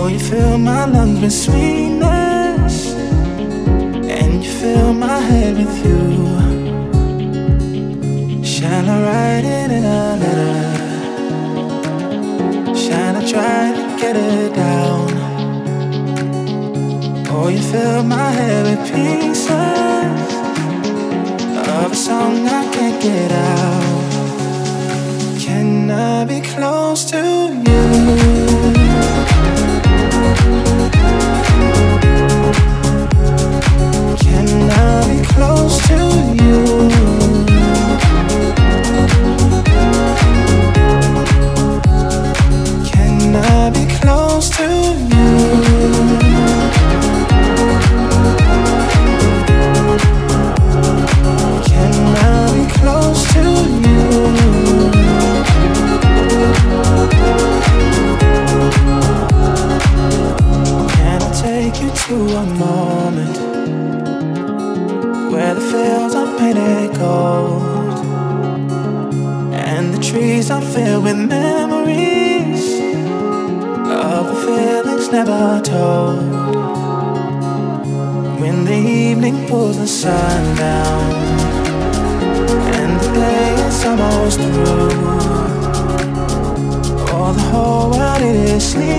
Oh, you fill my lungs with sweetness, and you fill my head with you. Shall I write it in a letter? Shall I try to get it down? Oh, you fill my head with pieces of a song I can't get out. Can I be close to you? Can I be close to you? Can I be close to you? Can I be close to you? Can I take you to a moment where the fields are painted gold and the trees are filled with memories of the feelings never told? When the evening pulls the sun down and the day is almost through, oh, the whole world it is sleeping.